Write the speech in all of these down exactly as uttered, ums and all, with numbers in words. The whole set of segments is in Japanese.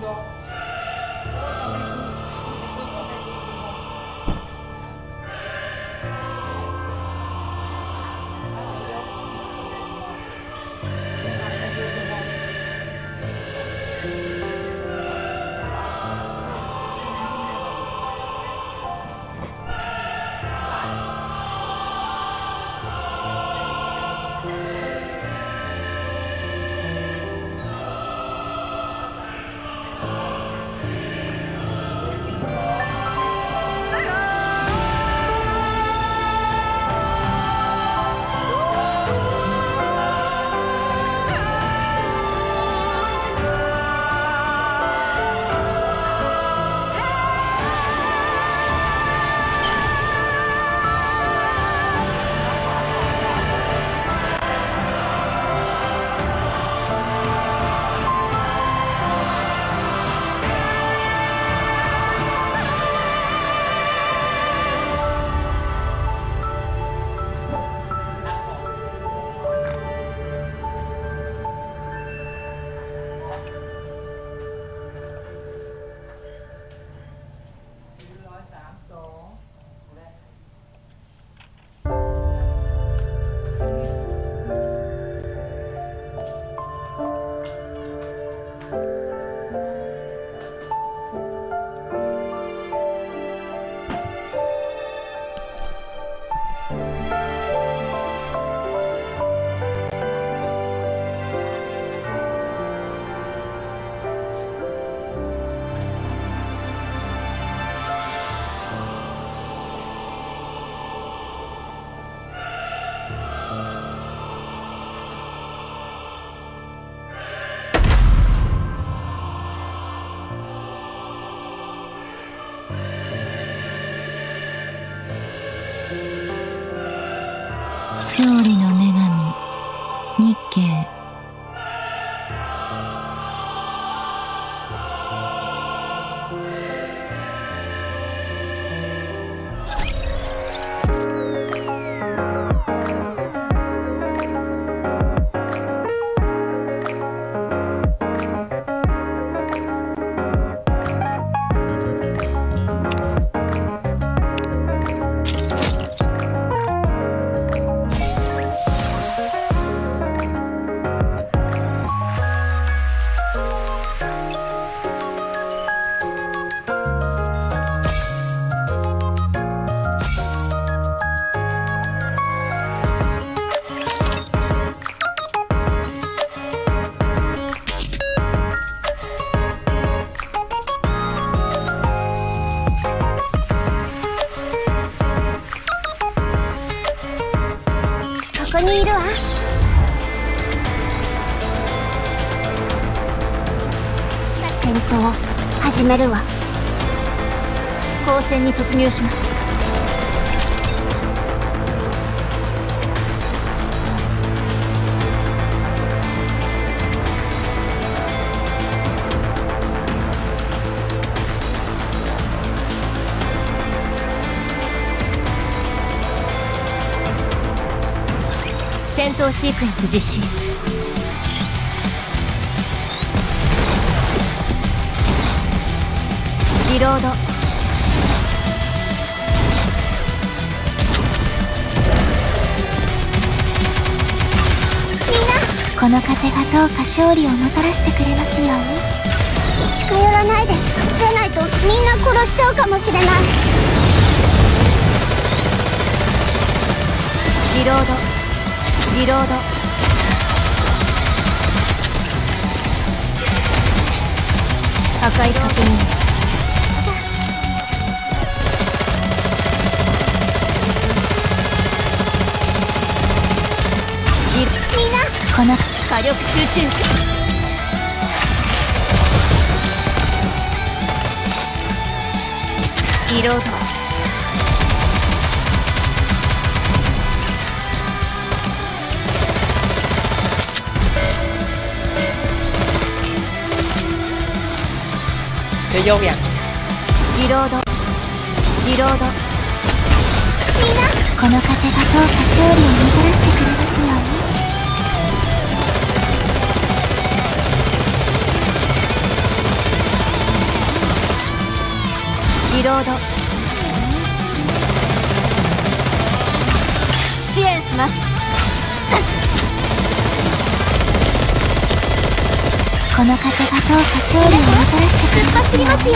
勝利の女神日系。 ここにいるわ。戦闘始めるわ。 交戦に突入します。戦闘シークエンス実施。リロード。 この風がどうか勝利をもたらしてくれますように。近寄らないで、じゃないとみんな殺しちゃうかもしれない。 リロードリロード。破壊確認。 みんなこの火力集中。リロード。 จะโยกอย่างリロードリロード。 みんなこの風がどうか勝利をもたらしてくれますように。 リロード。支援します。 この風がどうか勝利をもたらしてくれます。突っ走りますよ。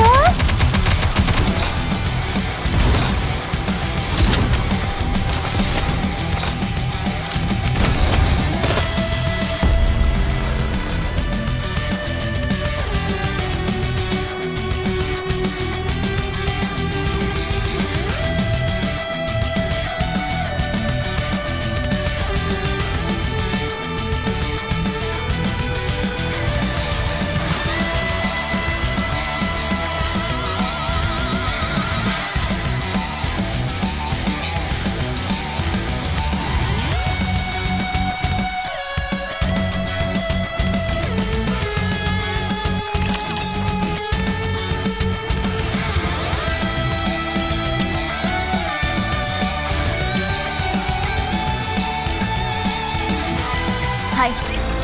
はい。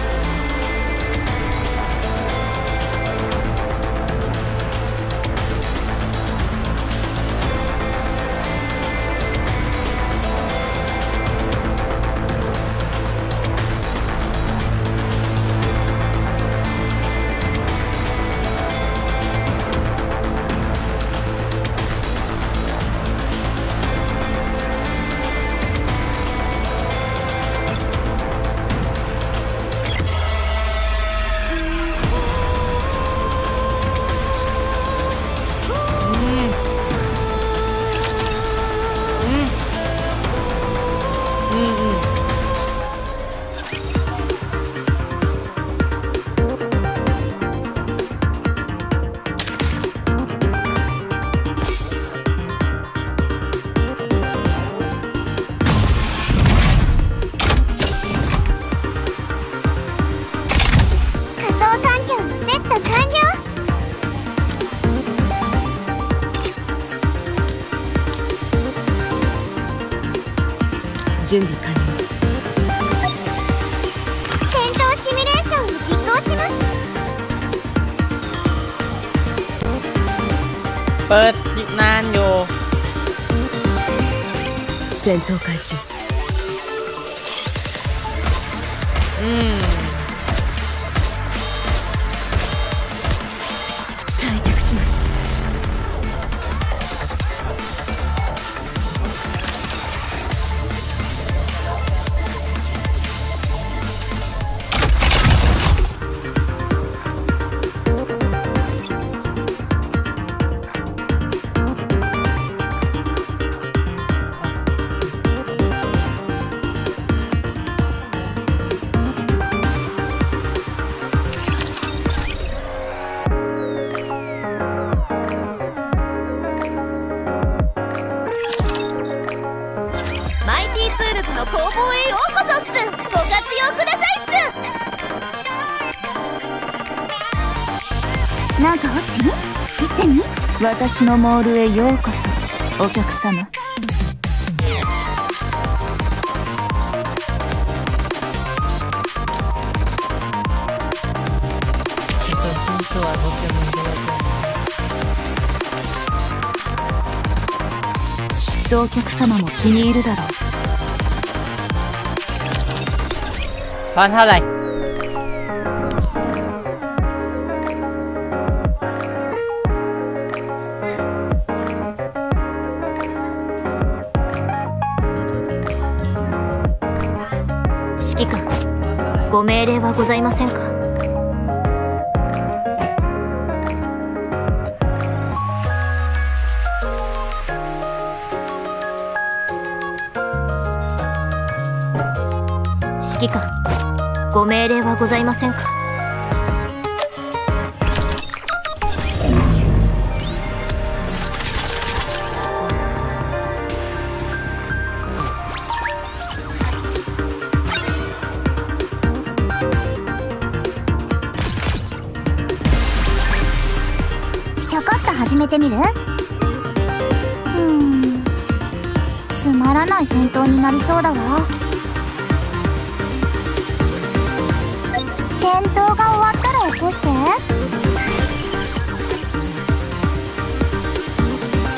準備完了。 戦闘シミュレーションを実行します。 เปิดนานอยู่戦闘開始。 อืม退却します。ツールズの工房へようこそっす。ご活用くださいっす。 なんか欲しい？言ってみ。 私のモールへようこそお客様。きっとお客様も気に入るだろう。 ตอนเท่าไหร่指揮官、ご命令はございませんか？指揮官、ご命令はございませんか？ ちょこっと始めてみる？うーん、つまらない戦闘になりそうだわ。戦闘が終わったら起こして。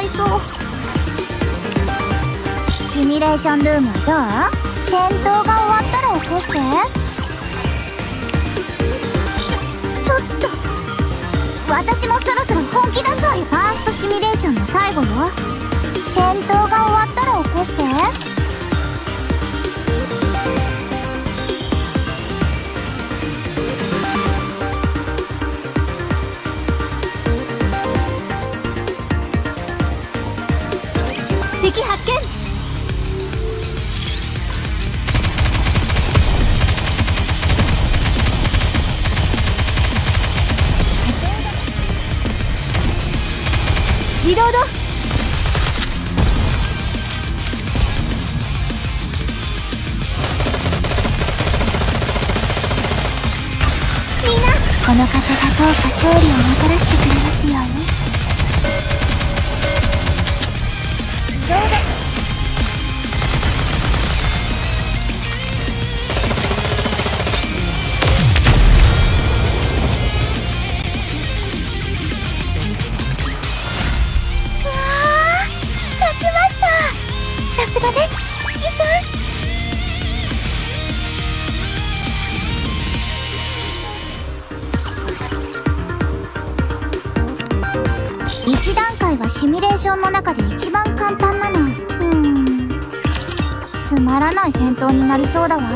いそう。シミュレーションルームはどう？戦闘が終わったら起こして。ちょ、ちょっと私もそろそろ本気出そうよ。ファーストシミュレーションの最後よ。戦闘が終わったら起こして。敵発見。リロード。みんな、この風がどうか勝利をもたらしてくれますように。どうだ。さすがです、シキさん。いち段階はシミュレーションの中で一番簡単なの。うーん、つまらない戦闘になりそうだわ。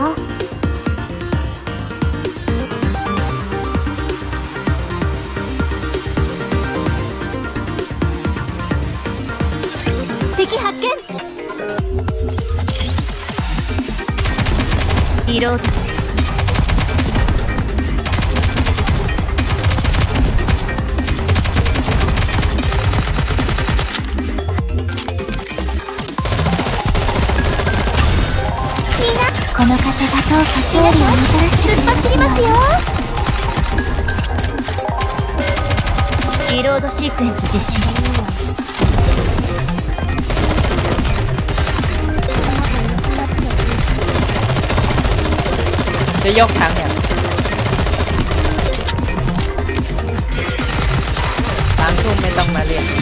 敵発見。リロード。この風がどうか勝利をもたらしてくれますよ。突っ走りますよ。リロードシークエンス実施。 จะยกถังเนี่ยสามทุ่มไม่ต้องมาเรียน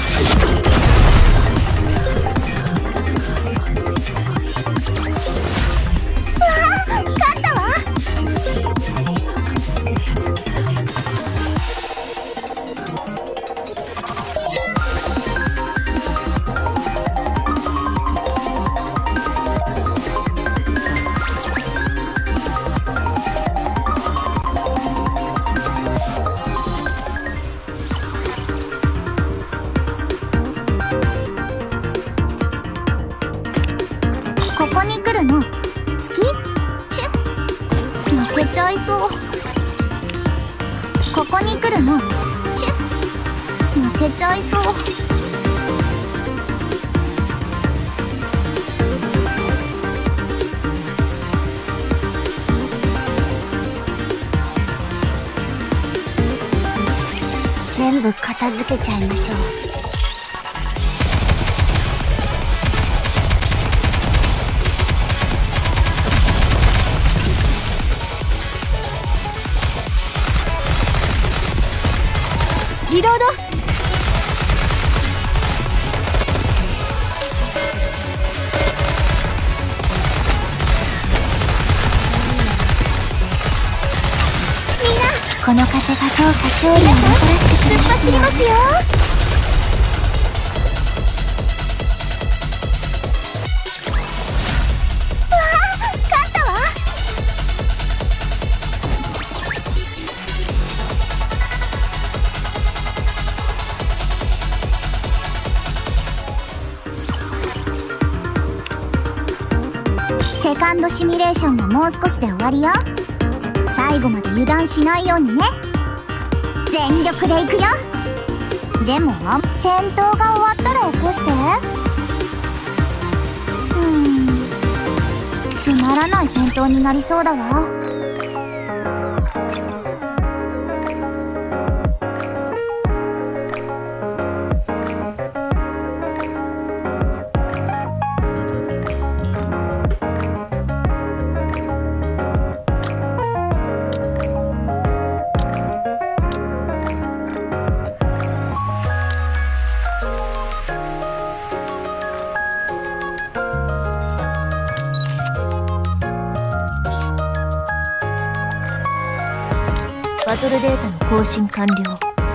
ここに来るの好き？チュッ、負けちゃいそう。ここに来るのチュッ、負けちゃいそう。全部片付けちゃいましょう。リロード。みんな、この風がどうか勝利をもたらしてくれますよ。突っ走りますよ。わあ、勝ったわ。セカンドシミュレーションももう少しで終わりよ。最後まで油断しないようにね。全力でいくよ。でも戦闘が終わったら起こして。うーん、つまらない戦闘になりそうだわ。 バトルデータの更新完了。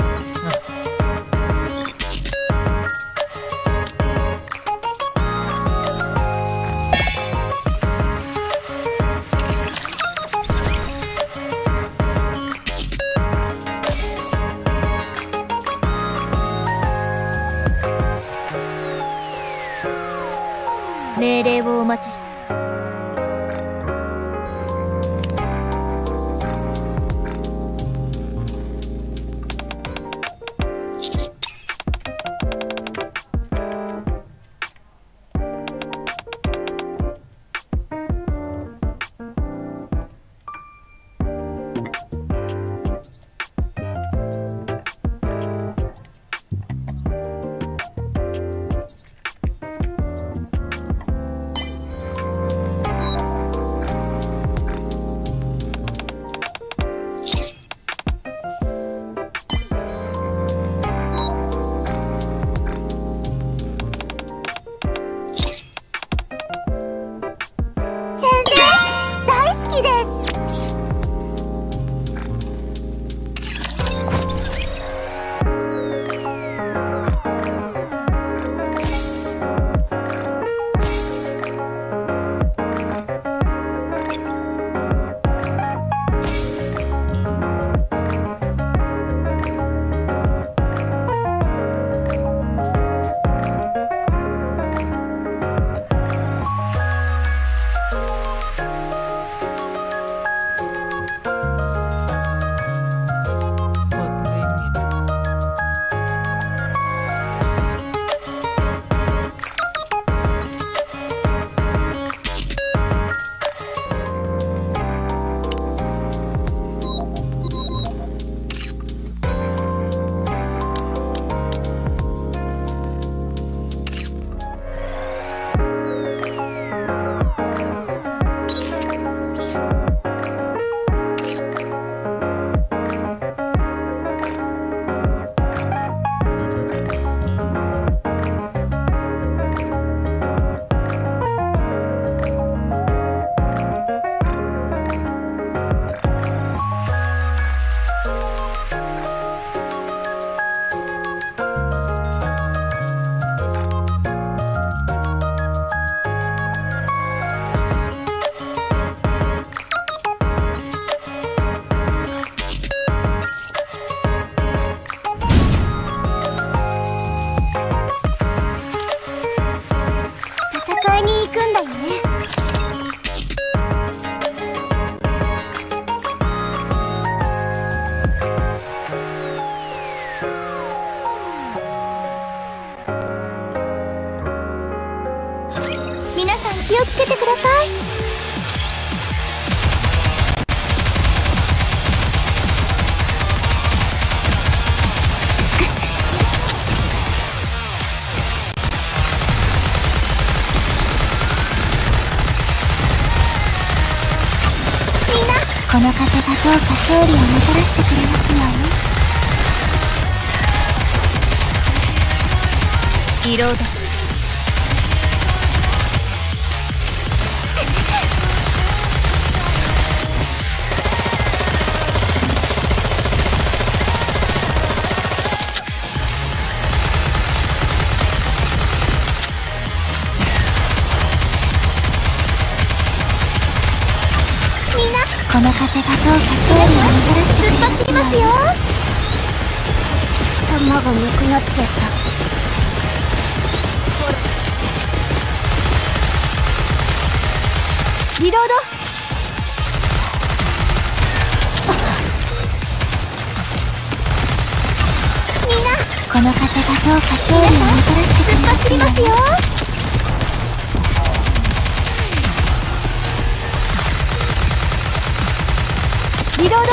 命令をお待ちして。 皆さん気をつけてください。みんな、この風がどうか勝利をもたらしてくれますように。リロード。この風がどうか勝利をもたらしてくれますよ。突っ走りますよ。弾がなくなっちゃった。リロード。みんな、この風がどうか勝利をもたらしてくれますよ。突っ走りますよ。リロード。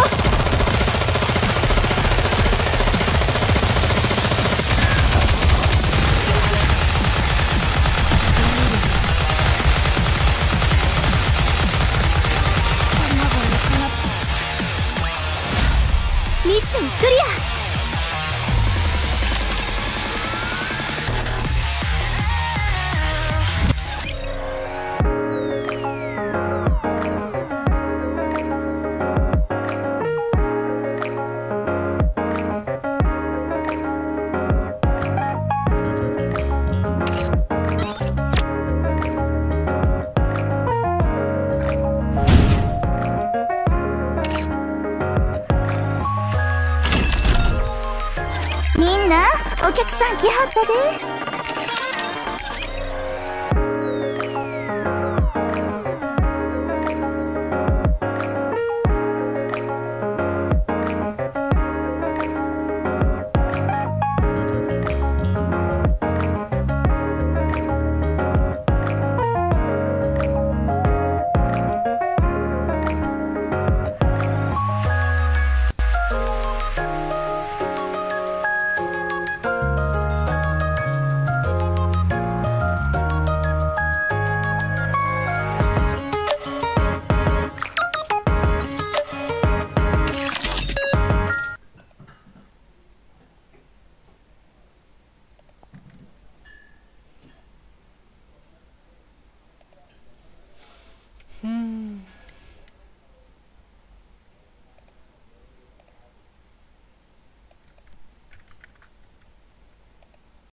ミッションクリア。 くさん来はったで。